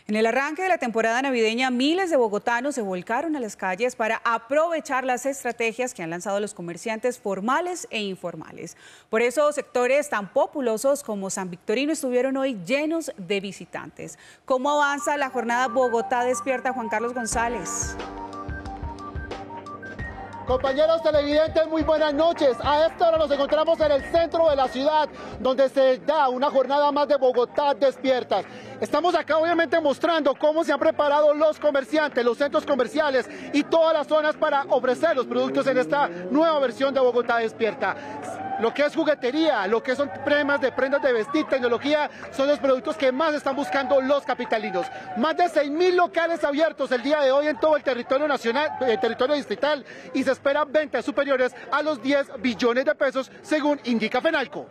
En el arranque de la temporada navideña, miles de bogotanos se volcaron a las calles para aprovechar las estrategias que han lanzado los comerciantes formales e informales. Por eso, sectores tan populosos como San Victorino estuvieron hoy llenos de visitantes. ¿Cómo avanza la jornada Bogotá Despierta, Juan Carlos González? Compañeros televidentes, muy buenas noches. A esta hora nos encontramos en el centro de la ciudad, donde se da una jornada más de Bogotá Despierta. Estamos acá obviamente mostrando cómo se han preparado los comerciantes, los centros comerciales y todas las zonas para ofrecer los productos en esta nueva versión de Bogotá Despierta. Lo que es juguetería, lo que son prendas de vestir, tecnología, son los productos que más están buscando los capitalinos. Más de 6.000 locales abiertos el día de hoy en todo el territorio nacional, territorio distrital, y se esperan ventas superiores a los 10 billones de pesos, según indica Fenalco.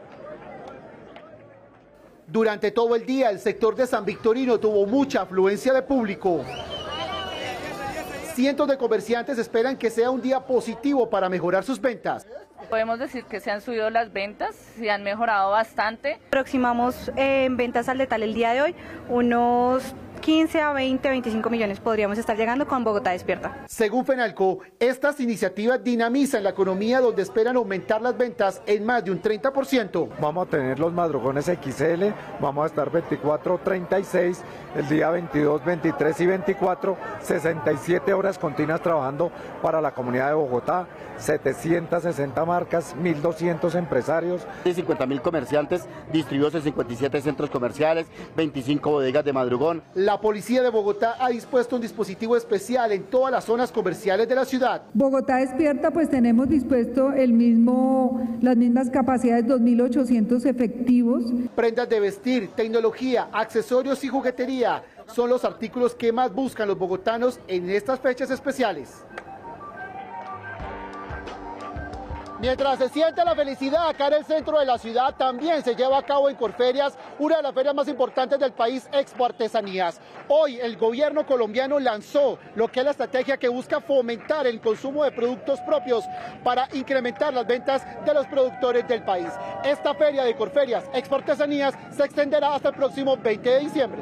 Durante todo el día, el sector de San Victorino tuvo mucha afluencia de público. Cientos de comerciantes esperan que sea un día positivo para mejorar sus ventas. Podemos decir que se han subido las ventas, se han mejorado bastante. Aproximamos en ventas al detalle el día de hoy unos 15 a 20, 25 millones podríamos estar llegando con Bogotá Despierta. Según Fenalco, estas iniciativas dinamizan la economía, donde esperan aumentar las ventas en más de un 30%. Vamos a tener los madrugones XL, vamos a estar 24, 36, el día 22, 23 y 24, 67 horas continuas trabajando para la comunidad de Bogotá, 760 marcas, 1.200 empresarios. 50.000 comerciantes distribuidos en 57 centros comerciales, 25 bodegas de madrugón. La policía de Bogotá ha dispuesto un dispositivo especial en todas las zonas comerciales de la ciudad. Bogotá Despierta, pues tenemos dispuesto las mismas capacidades, 2.800 efectivos. Prendas de vestir, tecnología, accesorios y juguetería son los artículos que más buscan los bogotanos en estas fechas especiales. Mientras se siente la felicidad acá en el centro de la ciudad, también se lleva a cabo en Corferias, una de las ferias más importantes del país, Expo Artesanías. Hoy el gobierno colombiano lanzó lo que es la estrategia que busca fomentar el consumo de productos propios para incrementar las ventas de los productores del país. Esta feria de Corferias, Expo Artesanías, se extenderá hasta el próximo 20 de diciembre.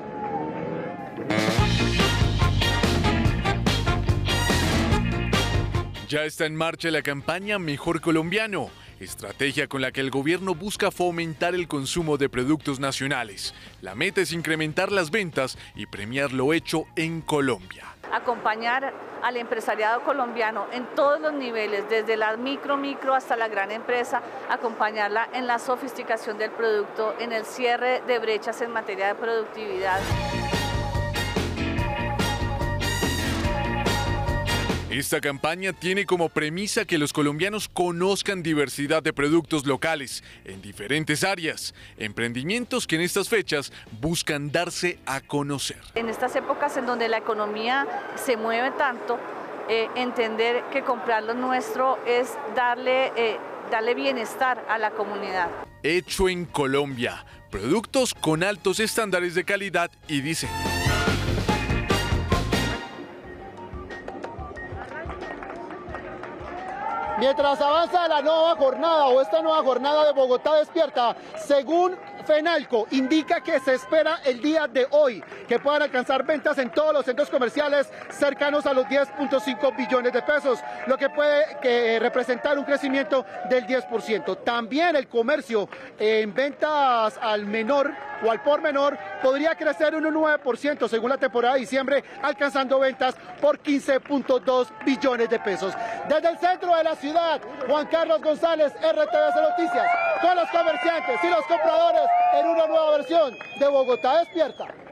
Ya está en marcha la campaña Mejor Colombiano, estrategia con la que el gobierno busca fomentar el consumo de productos nacionales. La meta es incrementar las ventas y premiar lo hecho en Colombia. Acompañar al empresariado colombiano en todos los niveles, desde la micro hasta la gran empresa, acompañarla en la sofisticación del producto, en el cierre de brechas en materia de productividad. Esta campaña tiene como premisa que los colombianos conozcan diversidad de productos locales en diferentes áreas, emprendimientos que en estas fechas buscan darse a conocer. En estas épocas en donde la economía se mueve tanto, entender que comprar lo nuestro es darle bienestar a la comunidad. Hecho en Colombia, productos con altos estándares de calidad y diseño. Mientras avanza la nueva jornada o esta nueva jornada de Bogotá Despierta, según Fenalco, indica que se espera el día de hoy que puedan alcanzar ventas en todos los centros comerciales cercanos a los 10.5 billones de pesos, lo que puede representar un crecimiento del 10%. También el comercio en ventas al menor o al por menor podría crecer un 9% según la temporada de diciembre, alcanzando ventas por 15.2 billones de pesos. Desde el centro de la ciudad, Juan Carlos González, RTVC Noticias, con los comerciantes y los compradores en una nueva versión de Bogotá Despierta.